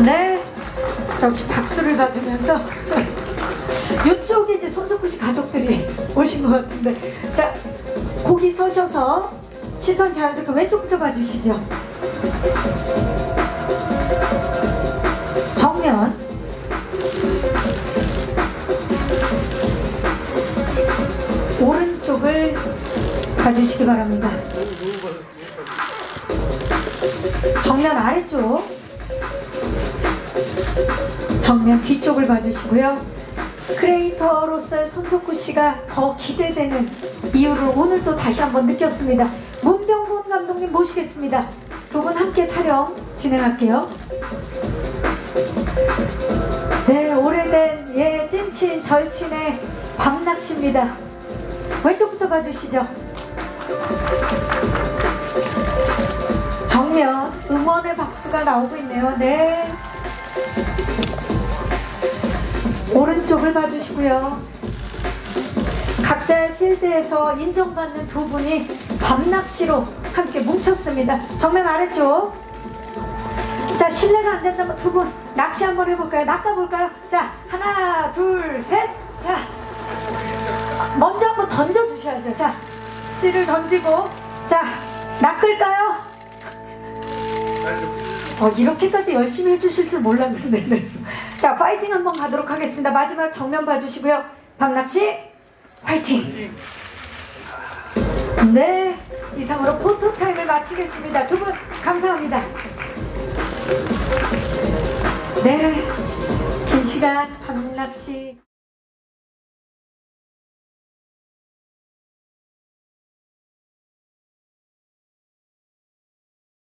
네, 역시 박수를 받으면서 이쪽에 이제 손석구 씨 가족들이 오신 것 같은데, 자, 거기 서셔서 시선 자연스럽게 왼쪽부터 봐주시죠. 정면 오른쪽을 봐주시기 바랍니다. 정면 아래쪽, 정면 뒤쪽을 봐주시고요. 크리에이터로서의 손석구 씨가 더 기대되는 이유를 오늘 또 다시 한번 느꼈습니다. 문병곤 감독님 모시겠습니다. 두 분 함께 촬영 진행할게요. 네, 오래된 찐친 절친의 밤낚시입니다. 왼쪽부터 봐주시죠. 정면 응원의 박수가 나오고 있네요. 네, 오른쪽을 봐주시고요. 각자의 필드에서 인정받는 두 분이 밤낚시로 함께 뭉쳤습니다. 정면 아래쪽. 자, 실례가 안 된다면 두 분 낚시 한번 해볼까요? 낚아볼까요? 자, 하나, 둘, 셋. 자, 먼저 한번 던져주셔야죠. 자, 찌를 던지고, 자, 낚을까요? 이렇게까지 열심히 해주실 줄 몰랐는데. 네. 자, 파이팅 한번 가도록 하겠습니다. 마지막 정면 봐주시고요. 밤낚시 파이팅! 네, 이상으로 포토타임을 마치겠습니다. 두 분 감사합니다. 네, 긴 시간 밤낚시